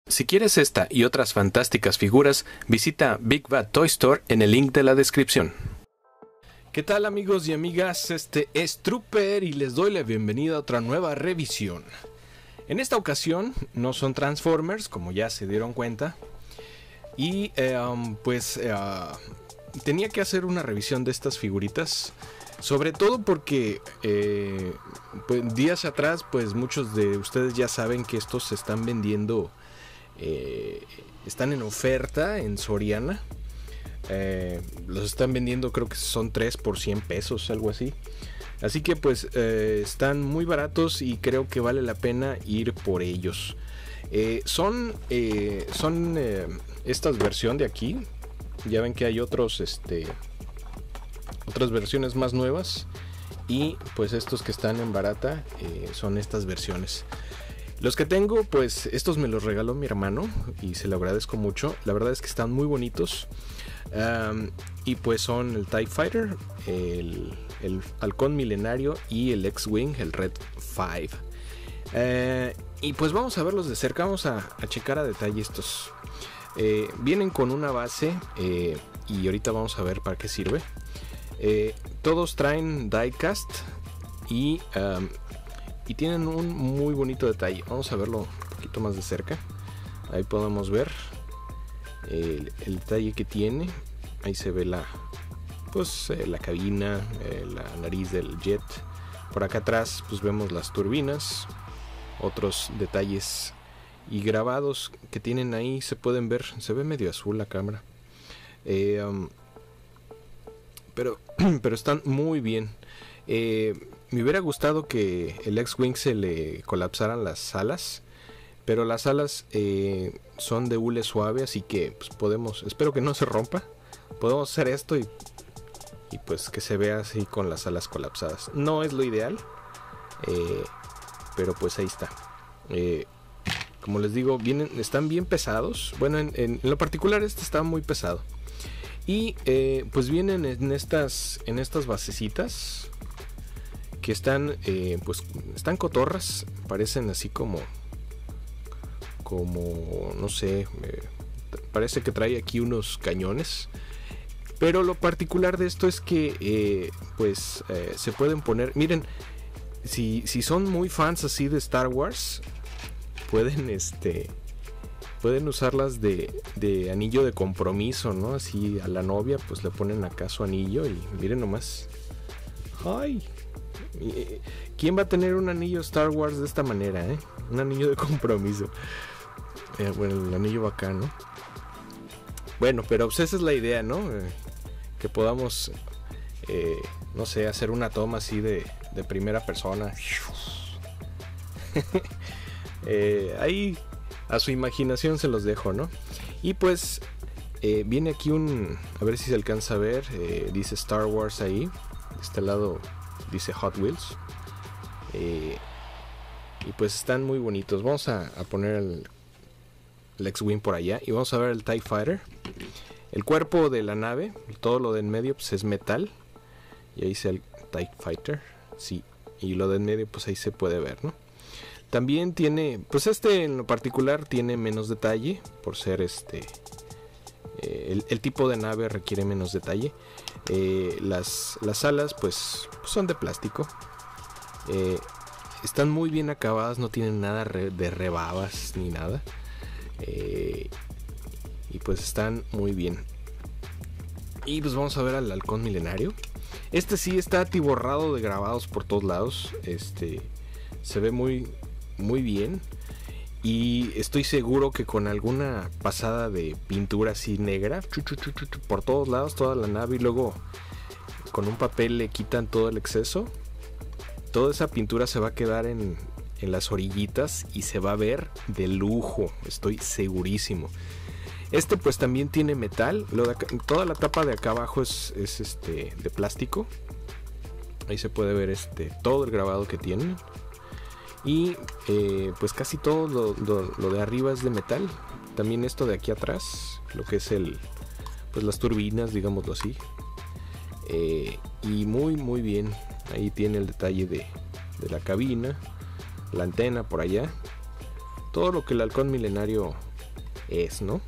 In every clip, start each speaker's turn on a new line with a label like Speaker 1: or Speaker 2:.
Speaker 1: Si quieres esta y otras fantásticas figuras, visita Big Bad Toy Store en el link de la descripción. ¿Qué tal, amigos y amigas? Este es Trooper y les doy la bienvenida a otra nueva revisión. En esta ocasión no son Transformers, como ya se dieron cuenta. Y tenía que hacer una revisión de estas figuritas. Sobre todo porque días atrás, pues muchos de ustedes ya saben que estos se están vendiendo. Están en oferta en Soriana. Los están vendiendo, creo que son 3 por 100 pesos, algo así. Así que pues están muy baratos y creo que vale la pena ir por ellos. Son esta versión de aquí. Ya ven que hay otras versiones más nuevas. Y pues estos que están en barata son estas versiones. Los que tengo, pues estos me los regaló mi hermano y se lo agradezco mucho. La verdad es que están muy bonitos. Y pues son el TIE Fighter, el Halcón Milenario y el X-Wing, el Red 5. Y pues vamos a verlos de cerca, vamos a checar a detalle estos. Vienen con una base y ahorita vamos a ver para qué sirve. Todos traen diecast y tienen un muy bonito detalle. Vamos a verlo un poquito más de cerca. Ahí podemos ver el detalle que tiene. Ahí se ve la cabina, la nariz del jet. Por acá atrás pues vemos las turbinas. Otros detalles y grabados que tienen ahí se pueden ver. Se ve medio azul la cámara. Pero están muy bien. Me hubiera gustado que el X-Wing se le colapsaran las alas, pero las alas son de hule suave, así que pues podemos, espero que no se rompa. Podemos hacer esto y pues que se vea así con las alas colapsadas. No es lo ideal, pero pues ahí está. Como les digo, están bien pesados. Bueno, en lo particular este está muy pesado. Y pues vienen en estas basecitas que están cotorras, parecen así como no sé, parece que trae aquí unos cañones, pero lo particular de esto es que se pueden poner, miren, si son muy fans así de Star Wars, pueden usarlas de anillo de compromiso, ¿no? Así a la novia pues le ponen acá su anillo y miren nomás. ¡Ay! ¿Quién va a tener un anillo Star Wars de esta manera, un anillo de compromiso? Bueno, el anillo va acá, ¿no? Bueno, pero pues esa es la idea, ¿no? Que podamos, no sé, hacer una toma así de primera persona. Ahí a su imaginación se los dejo, ¿no? Y pues viene aquí a ver si se alcanza a ver, dice Star Wars ahí. De este lado dice Hot Wheels. Y pues están muy bonitos. Vamos a poner el X-Wing por allá y vamos a ver el TIE Fighter. El cuerpo de la nave, todo lo de en medio pues es metal. Y ahí dice el TIE Fighter. Sí, y lo de en medio pues ahí se puede ver, ¿no? También tiene, pues en lo particular tiene menos detalle por ser el tipo de nave requiere menos detalle. Las alas pues son de plástico. Están muy bien acabadas, no tienen nada de rebabas ni nada. Y pues están muy bien. Y pues vamos a ver al Halcón Milenario. Este sí está atiborrado de grabados por todos lados. Se ve muy bien. Y estoy seguro que con alguna pasada de pintura así negra por todos lados, toda la nave, y luego con un papel le quitan todo el exceso, toda esa pintura se va a quedar en las orillitas y se va a ver de lujo, estoy segurísimo. Pues también tiene metal, toda la tapa de acá abajo es de plástico. Ahí se puede ver todo el grabado que tiene. Y pues casi todo lo de arriba es de metal. También esto de aquí atrás, lo que es pues las turbinas, digámoslo así. Y muy bien. Ahí tiene el detalle de la cabina, la antena por allá. todo lo que el halcón milenario es, ¿no?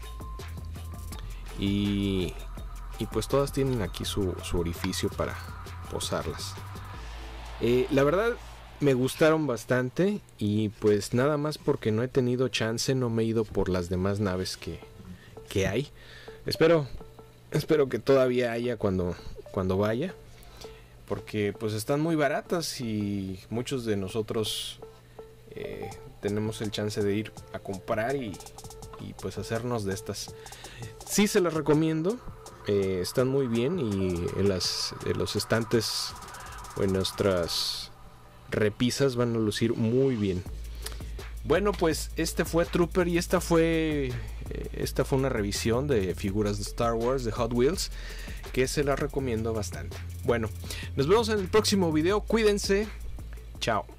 Speaker 1: Y pues todas tienen aquí su orificio para posarlas. La verdad me gustaron bastante, y pues nada más porque no he tenido chance, no me he ido por las demás naves que hay. Espero que todavía haya cuando vaya, porque pues están muy baratas y muchos de nosotros tenemos el chance de ir a comprar y pues hacernos de estas. Sí, se las recomiendo, están muy bien, y en los estantes o en nuestras repisas van a lucir muy bien. Bueno, pues este fue Trooper, y esta fue una revisión de figuras de Star Wars, de Hot Wheels, que se las recomiendo bastante. Bueno, nos vemos en el próximo video, cuídense, chao.